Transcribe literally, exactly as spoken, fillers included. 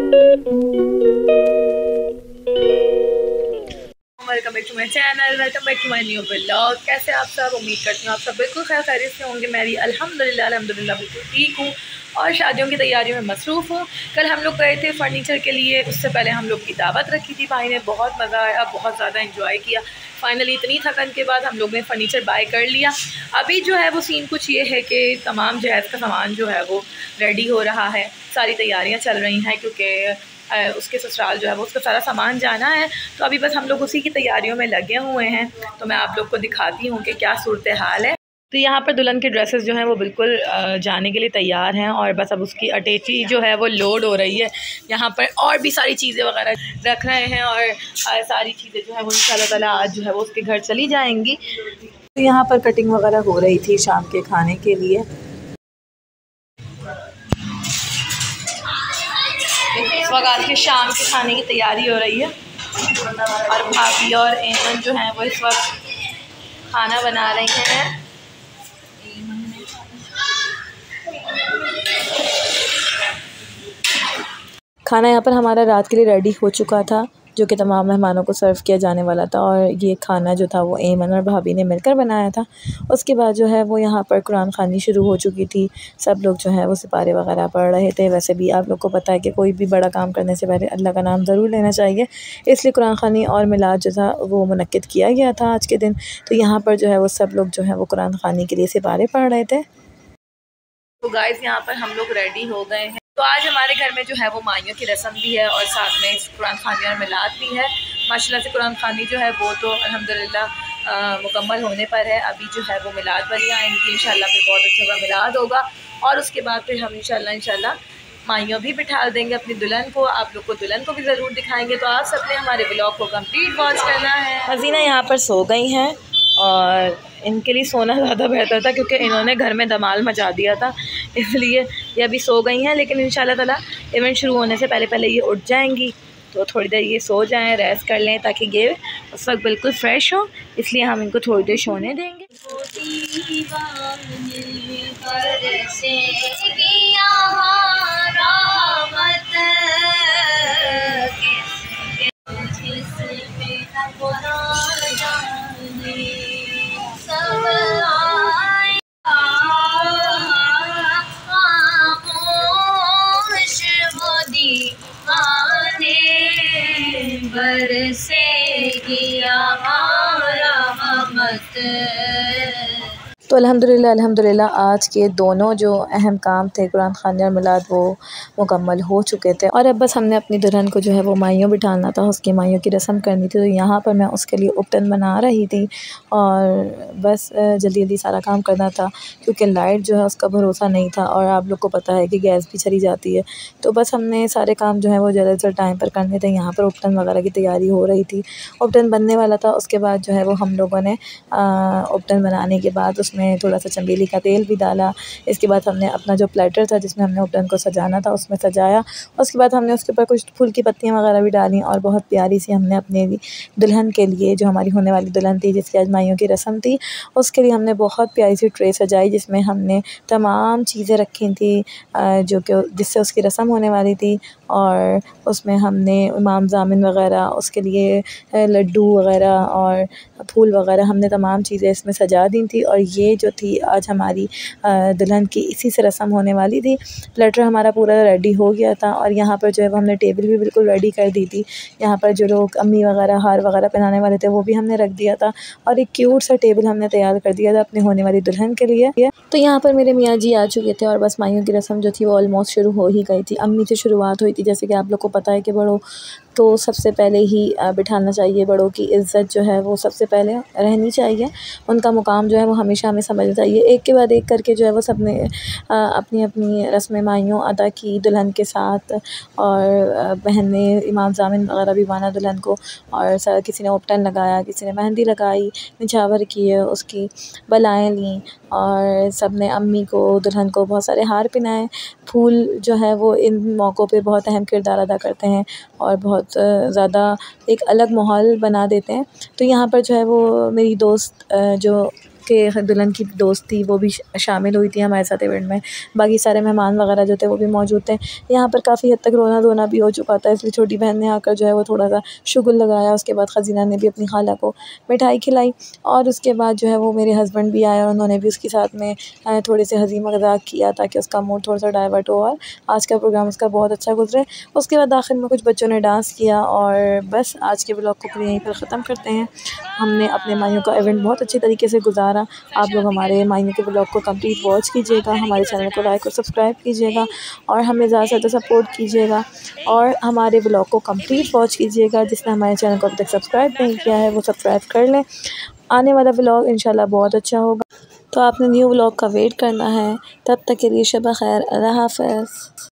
Welcome back to my channel, welcome back to my new blog. कैसे आप सब? उम्मीद करती हूँ आप सब बिल्कुल खैर खैरियत से होंगे। मैं भी अल्हम्दुलिल्लाह अल्हम्दुलिल्लाह बिल्कुल ठीक हूँ और शादियों की तैयारियों में मसरूफ़ हूँ। कल हम लोग गए थे फ़र्नीचर के लिए, उससे पहले हम लोग की दावत रखी थी। भाई ने बहुत मज़ा आया, बहुत ज़्यादा इंजॉय किया। फाइनली इतनी थकन के बाद हम लोग ने फ़र्नीचर बाय कर लिया। अभी जो है वो सीन कुछ ये है कि तमाम जहेज़ का सामान जो है वो रेडी हो रहा है, सारी तैयारियाँ चल रही हैं क्योंकि उसके ससुराल जो है वो उसका सारा सामान जाना है। तो अभी बस हम लोग उसी की तैयारियों में लगे हुए हैं। तो मैं आप लोग को दिखाती हूँ कि क्या सूरत हाल है। तो यहाँ पर दुल्हन के ड्रेसेस जो हैं वो बिल्कुल जाने के लिए तैयार हैं और बस अब उसकी अटैची जो है वो लोड हो रही है। यहाँ पर और भी सारी चीज़ें वगैरह रख रहे हैं और सारी चीज़ें जो है वो इंशाल्लाह ताला आज जो है वो उसके घर चली जाएंगी। तो यहाँ पर कटिंग वगैरह हो रही थी शाम के खाने के लिए। इस वक्त आज के शाम के खाने की तैयारी हो रही है और भाभी और एमन जो हैं वो इस वक्त खाना बना रही हैं। खाना यहाँ पर हमारा रात के लिए रेडी हो चुका था, जो कि तमाम मेहमानों को सर्व किया जाने वाला था और ये खाना जो था वो एमन और भाभी ने मिलकर बनाया था। उसके बाद जो है वो यहाँ पर कुरान ख़वानी शुरू हो चुकी थी। सब लोग जो है वो सिपारे वगैरह पढ़ रहे थे। वैसे भी आप लोग को पता है कि कोई भी बड़ा काम करने से पहले अल्लाह का नाम ज़रूर लेना चाहिए, इसलिए कुरान ख़वानी और मिलाद जो था वो मुनक्किद किया गया था आज के दिन। तो यहाँ पर जो है वो सब लोग जो है वो कुरान ख़वानी के लिए सिपारे पढ़ रहे थे। तो गाइस यहाँ पर हम लोग रेडी हो गए हैं। तो आज हमारे घर में जो है वो माइयों की रस्म भी है और साथ में कुरान ख़वानी और मिलाद भी है। माशाल्लाह से कुरान ख़वानी जो है वो तो अल्हम्दुलिल्लाह मुकम्मल होने पर है। अभी जो है वो मिलाद वाली आएंगी इंशाल्लाह, फिर बहुत अच्छा मिलाद होगा और उसके बाद फिर हम इंशाल्लाह इंशाल्लाह माइयों भी बिठा देंगे अपनी दुल्हन को। आप लोग को दुल्हन को भी ज़रूर दिखाएंगे। तो आप सबने हमारे ब्लॉग को कंप्लीट वॉच करना है। हसीना यहाँ पर सो गई हैं और इनके लिए सोना ज़्यादा बेहतर था क्योंकि इन्होंने घर में धमाल मचा दिया था, इसलिए ये अभी सो गई हैं। लेकिन इंशाल्लाह ताला इवेंट शुरू होने से पहले पहले ये उठ जाएंगी। तो थोड़ी देर ये सो जाएं, रेस्ट कर लें ताकि ये उस वक्त बिल्कुल फ्रेश हो, इसलिए हम इनको थोड़ी देर सोने देंगे। तो अल्हम्दुलिल्लाह अल्हम्दुलिल्लाह आज के दोनों जो अहम काम थे कुरान ख़वानी और मिलाद वो मुकम्मल हो चुके थे और अब बस हमने अपनी दुल्हन को जो है वो माइयों बिठाना था, उसकी माइयों की रस्म करनी थी। तो यहाँ पर मैं उसके लिए उपटन बना रही थी और बस जल्दी जल्दी सारा काम करना था क्योंकि लाइट जो है उसका भरोसा नहीं था और आप लोग को पता है कि गैस भी चली जाती है। तो बस हमने सारे काम जो है वो जल्द से टाइम पर करने थे। यहाँ पर उपटन वगैरह की तैयारी हो रही थी, उपटन बनने वाला था। उसके बाद जो है वो हम लोगों ने उपटन बनाने के बाद उसमें थोड़ा सा चमेली का तेल भी डाला। इसके बाद हमने अपना जो प्लेटर था जिसमें हमने उपटन को सजाना था उसमें सजाया। उसके बाद हमने उसके ऊपर कुछ फूल की पत्तियां वगैरह भी डाली और बहुत प्यारी सी हमने अपने दुल्हन के लिए, जो हमारी होने वाली दुल्हन थी जिसकी आज माइयों की रस्म थी, उसके लिए हमने बहुत प्यारी सी ट्रे सजाई जिसमें हमने तमाम चीज़ें रखी थी जो कि जिससे उसकी रस्म होने वाली थी। और उसमें हमने इमाम जामिन वगैरह, उसके लिए लड्डू वगैरह और फूल वगैरह, हमने तमाम चीज़ें इसमें सजा दी थी। और ये जो थी आज हमारी दुल्हन की इसी से रस्म होने वाली थी। प्लेटर हमारा पूरा रेडी हो गया था और यहाँ पर जो है हमने टेबल भी बिल्कुल रेडी कर दी थी। यहाँ पर जो लोग अम्मी वगैरह हार वगैरह पहनाने वाले थे वो भी हमने रख दिया था और एक क्यूट सा टेबल हमने तैयार कर दिया था अपनी होने वाली दुल्हन के लिए। तो यहाँ पर मेरे मियाँ जी आ चुके थे और बस माइयों की रस्म जो थी वो ऑलमोस्ट शुरू हो ही गई थी। अम्मी से शुरुआत हुई थी। जैसे कि आप लोग को पता है कि बड़ों तो सबसे पहले ही बिठाना चाहिए, बड़ों की इज़्ज़त जो है वो सबसे पहले रहनी चाहिए, उनका मुकाम जो है वो हमेशा हमें समझना चाहिए। एक के बाद एक करके जो है वो सब ने अपनी अपनी रस्में माइयों अदा की दुल्हन के साथ और बहन ने इमाम जामिन वगैरह भी बाना दुल्हन को और सर किसी ने उपटन लगाया, किसी ने मेहंदी लगाई, निछावर किए, उसकी बलाएँ लीं और सब ने अम्मी को दुल्हन को बहुत सारे हार पहनाए। फूल जो है वो इन मौक़ों पे बहुत अहम किरदार अदा करते हैं और बहुत ज़्यादा एक अलग माहौल बना देते हैं। तो यहाँ पर जो है वो मेरी दोस्त जो के दुल्हन की दोस्त थी वो भी शामिल हुई थी हमारे साथ इवेंट में। बाकी सारे मेहमान वगैरह जो थे वो भी मौजूद थे। यहाँ पर काफ़ी हद तक रोना धोना भी हो चुका था, इसलिए छोटी बहन ने आकर जो है वो थोड़ा सा शुगुल लगाया। उसके बाद खजीना ने भी अपनी खाला को मिठाई खिलाई और उसके बाद जो है वो मेरे हस्बैंड भी आए और उन्होंने भी उसके साथ में थोड़े से हंसी मजाक किया ताकि उसका मूड थोड़ा सा डाइवर्ट हो और आज का प्रोग्राम उसका बहुत अच्छा गुजरे। उसके बाद आखिर में कुछ बच्चों ने डांस किया और बस आज के ब्लॉग को फिर यहीं पर ख़त्म करते हैं। हमने अपने माइयों का इवेंट बहुत अच्छी तरीके से गुजारा। आप लोग हमारे माइयों के ब्लॉग को कंप्लीट वॉच कीजिएगा, हमारे चैनल को लाइक और सब्सक्राइब कीजिएगा और हमें ज़्यादा से ज़्यादा सपोर्ट कीजिएगा और हमारे ब्लॉग को कंप्लीट वॉच कीजिएगा। जिसने हमारे चैनल को अभी तक सब्सक्राइब नहीं किया है वो सब्सक्राइब कर लें। आने वाला व्लॉग इंशाल्लाह बहुत अच्छा होगा, तो आपने न्यू व्लॉग का वेट करना है। तब तक के लिए शब खैर, अल्लाह हाफ़िज़।